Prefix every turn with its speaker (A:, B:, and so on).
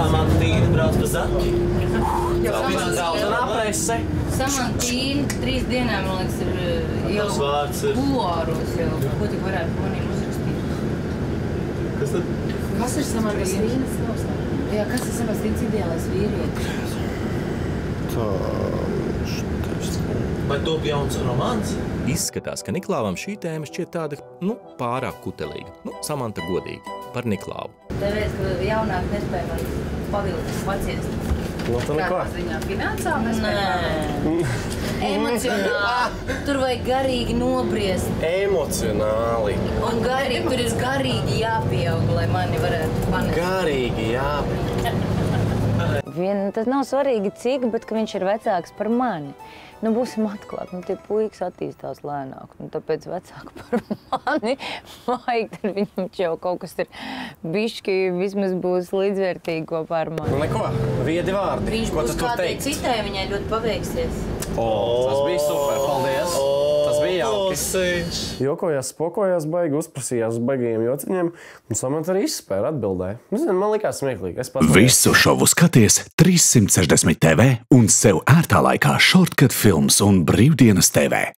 A: Samantīna brauc pa zaķi. Zeltenā prese.
B: Samantīna 3 dienām, man liekas, ir jau kuluāros jau. Ko tik varētu maniem uzrakstīt?
A: Kas tad?
C: Kas ir Samantīnas? Jā, kas ir Samantīnas ideālais vīrietis?
A: Vai top jauns romāns?
D: Izskatās, ka Niklāvam šī tēma šķiet tāda, pārāk kutelīga. Samanta godīgi par Niklāvu.
B: Tāpēc, ka jaunāk nespēja man pavilkt paciest.
C: Kādā ziņā finansā nespēja?
B: Emocionāli. Tur vajag garīgi nobriest.
E: Emocionāli.
B: Un garīgi, tur ir garīgi jāpieaug, lai mani varētu panest.
E: Garīgi jāpieaug.
F: Tas nav svarīgi cik, bet ka viņš ir vecāks par mani. Būsim atklāti, tie puikas attīstās lēnāk, tāpēc vecāki par mani vajag, tad viņam jau kaut kas ir bišķi, vismaz būs līdzvērtīgi kopā ar mani.
E: Neko, viedi vārdi.
B: Viņš būs kādai citai, viņai ļoti paveiksies.
E: Tas bija super, paldies. Tas bija jauki.
G: Jokojās, spokojās baigi, uzprasījās uz baigajiem jociņiem, un Samanta arī izspēra atbildēja. Man likās smieklīgi.
H: Visu šovu skaties 360 TV un sev ērtā laikā Shortcut Films un Brīvdienas TV.